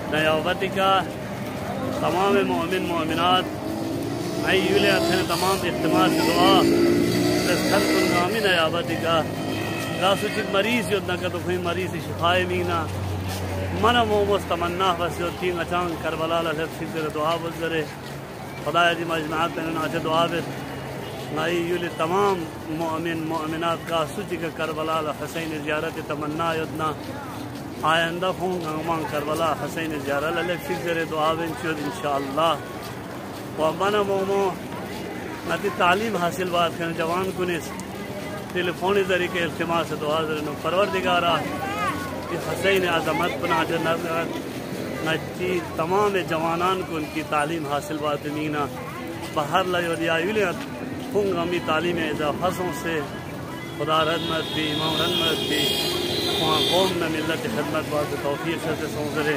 نیابتی کا تمام مومن مومنات ایولے اتھن تمام اجتماع سے دعا خل کن گامی نیابتی کا راسو چک مریض یدنا کا تو کوئی مریض شفائے مینا منہ مومس تمنا بس تین اچان کربلا لفظ شکر دعا بزرے خدا جی مجمعات تنین آچے دعا بت نائی یولی تمام مؤمن مؤمنات کا سوچی کا کربلا حسین زیارت تمنا یدنا آئندہ خون گامان کربلا حسین زیارت لفظ شکر دعا بن چود انشاءاللہ و منہ مومو نتی تعلیم حاصل بات کرنے جوان کنس ٹیلیفونی ذریعے التماس سے دعا ذریعے پروردگارہ کہ حسین عظمت بنا جنت نچی تمام جوانان کو ان کی تعلیم حاصل بات مینا بہر لیودیا یولیت خون غمی تعلیم اضافوں سے خدا رحمت بھی امام رحمت بھی وہاں قوم میں ملت خدمت بات توفیق سے سوزرے